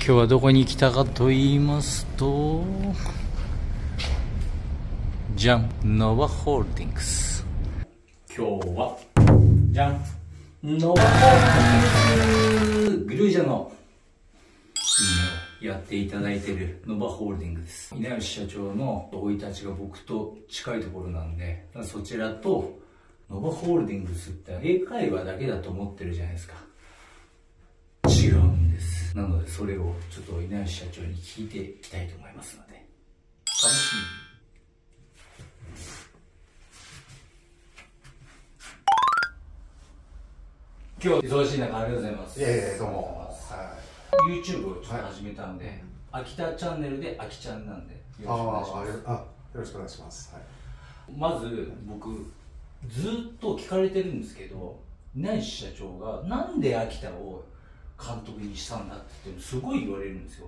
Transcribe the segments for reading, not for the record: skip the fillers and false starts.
今日はどこに来たかと言いますと、じゃん、ノバホールディングス。今日はじゃん、ノバホールディングス、グルージャのいいねをやっていただいているノバホールディングです。稲吉社長の生い立ちが僕と近いところなんで、そちらとノバホールディングスって英会話だけだと思ってるじゃないですか。違うんです。なのでそれをちょっと稲吉社長に聞いていきたいと思いますので、楽しみに。今日忙しい中ありがとうございます。 どうも。 YouTube をちょっと始めたんで、秋田チャンネルで秋ちゃんなんでよろしくお願いします。 よろしくお願いします。 まず僕ずっと聞かれてるんですけど、稲吉社長がなんで秋田を監督にしたんだって言ってすごい言われるんですよ。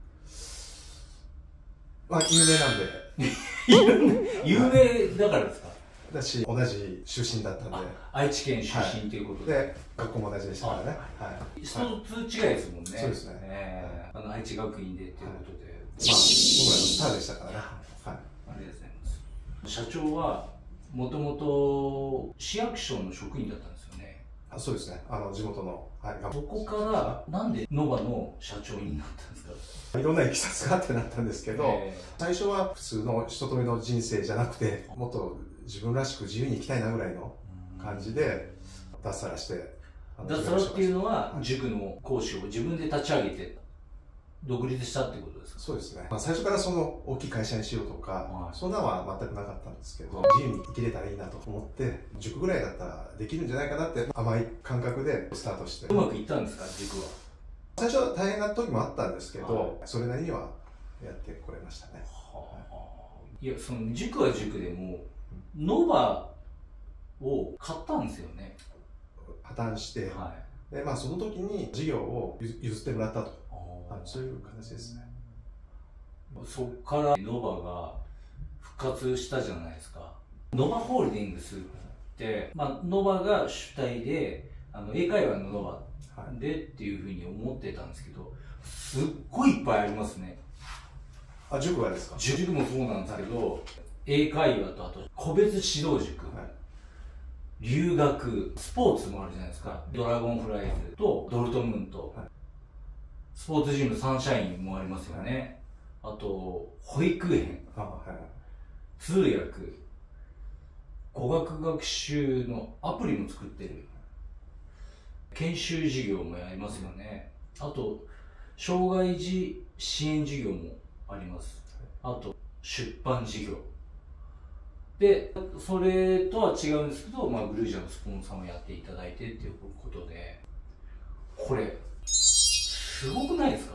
有名なんで。 有名だからですか？ 私同じ出身だったんで。 愛知県出身ということで。 で、学校も同じでしたからね。 一つ違いですもんね。 そうですね。 愛知学院でっていうことで。 僕らのスターでしたからね。 ありがとうございます。社長はもともと市役所の職員だったんですよね。 そうですね。地元の。 そこからなんでノバの社長になったんですか？ いろんないきさつがあってなったんですけど、最初は普通の人とめの人生じゃなくて、もっと自分らしく自由に生きたいなぐらいの感じで脱サラして。 脱サラっていうのは塾の講師を自分で立ち上げて独立したっていうことですか？ そうですね。最初からその大きい会社にしようとか、そんなのは全くなかったんですけど、自由に生きれたらいいなと思って、塾ぐらいだったらできるんじゃないかなって甘い感覚でスタートして。 うまくいったんですか、塾は？ 最初は大変な時もあったんですけど、それなりにはやってこれましたね。 いや、その塾は塾でも、ノバを買ったんですよね。 破綻して、でその時に事業を譲ってもらったと、そういう形ですね。 そっからノバが復活したじゃないですか。ノバホールディングスって、ノバが主体で英会話のノバでっていうふうに思ってたんですけど、すっごいいっぱいありますね。 塾はですか？ 塾もそうなんですけど、英会話とあと個別指導塾、留学、スポーツもあるじゃないですか。ドラゴンフライズとドルトムント、スポーツジムサンシャインもありますよね。あと保育園、通訳、語学学習のアプリも作ってる、研修事業もありますよね。あと障害児支援事業もあります。あと出版事業で、それとは違うんですけど、グルージャのスポンサーをやっていただいてっていうことで、これすごくないですか？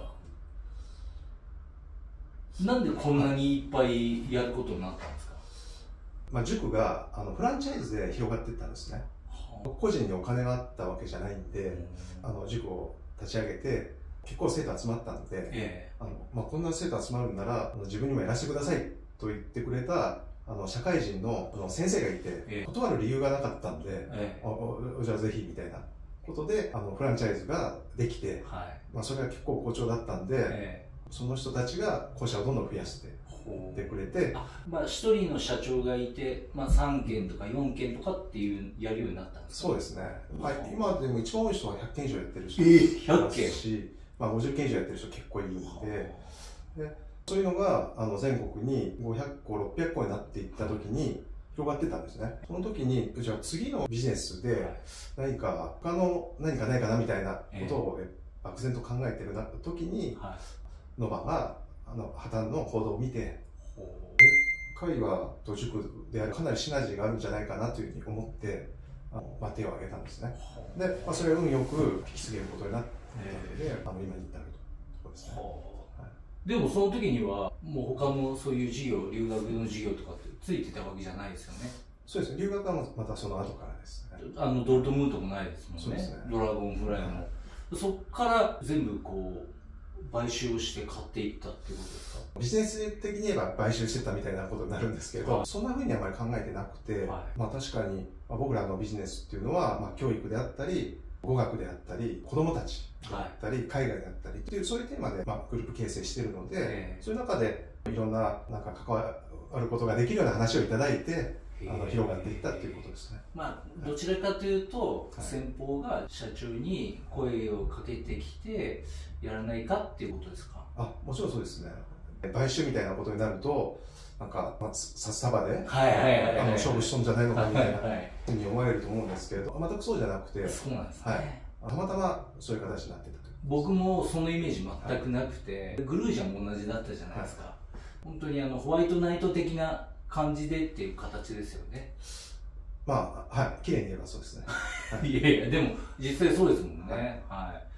なんでこんなにいっぱいやることになったんですか？ 塾がフランチャイズで広がっていったんですね。個人にお金があったわけじゃないんで、塾を立ち上げて結構生徒集まったんで、こんな生徒集まるんなら自分にもやらせてくださいと言ってくれた社会人の先生がいて、断る理由がなかったんで、じゃあぜひみたいなことでフランチャイズができて、それが結構好調だったんで、その人たちが校舎をどんどん増やしてってくれて、 一人の社長がいて、3件とか4件とかっていうやるようになったんですか？ そうですね。今でも一番多い人は100件以上やってる人 100件し、50件以上やってる人結構いるんで、そういうのが全国に500個600個になっていった時に広がってたんですね。その時にじゃあ次のビジネスで何か他の何かないかなみたいなことを漠然と考えてる時に、ノバが破綻の報道を見て、会話と塾であるかなりシナジーがあるんじゃないかなというふうに思って手を挙げたんですね。で、それを運よく引き継げることになって、今に至るところですね。 でもその時にはもう他のそういう事業、留学の授業とかってついてたわけじゃないですよね。 そうですね。留学はまたその後からですね。 ドルトムーントもないですもんね。ドラゴンフライも。そっから全部買収をして買っていったっていうことですか？ ビジネス的に言えば買収してたみたいなことになるんですけど、そんな風にあまり考えてなくて、確かに僕らのビジネスっていうのは、教育であったり語学であったり子どもたちだったり、海外だったりっていう、そういうテーマで、グループ形成しているので、そういう中でいろんな、関わることができるような話をいただいて、広がっていったっていうことですね。 どちらかというと、先方が社長に声をかけてきて、やらないかっていうことですか？ もちろんそうですね。買収みたいなことになると、札束で勝負しとんじゃないのかみたいなふうに思われると思うんですけれど、全くそうじゃなくて、 そうなんですね。 たまたまそういう形になってたと。 僕もそのイメージ全くなくて、グルージャンも同じだったじゃないですか。本当にホワイトナイト的な感じでっていう形ですよね。綺麗に言えばそうですね。いやいや、でも実際そうですもんね。